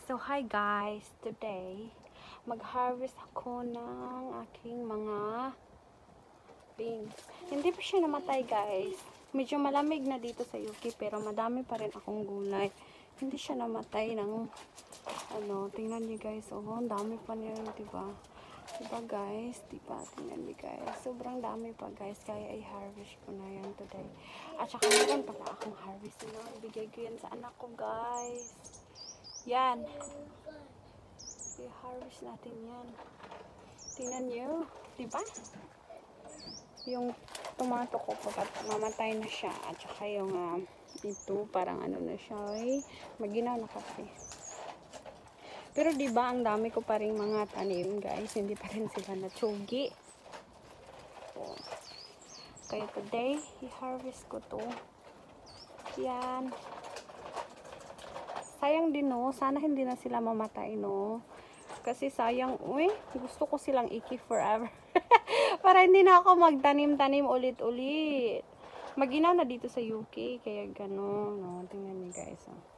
So, hi guys. Today, mag-harvest ako ng aking mga beans. Hindi pa siya namatay guys. Medyo malamig na dito sa UK pero madami pa rin akong gulay. Hindi siya namatay ng tingnan niyo guys. Oh, ang dami pa niya, diba? Diba guys? Diba? Tingnan niyo guys. Sobrang dami pa guys. Kaya i-harvest ko na yan today. At saka meron pala akong harvest na. Ibigay ko yan sa anak ko guys. Yan. I-harvest natin yan. Tingnan nyo. Diba? Yung tomato ko pagkat mamatay na siya. At saka yung ito parang na siya. Maginaw na kasi. Pero diba ang dami ko pa rin mga tanim guys. Hindi pa rin sila natsugi. So, kaya today, i-harvest ko to. Yan. Sayang din no, sana hindi na sila mamatay no. Kasi sayang, gusto ko silang i-keep forever. Para hindi na ako magtanim-tanim ulit-ulit. Maginaw na dito sa UK, kaya gano'n. No? Tingnan niyo guys. Oh.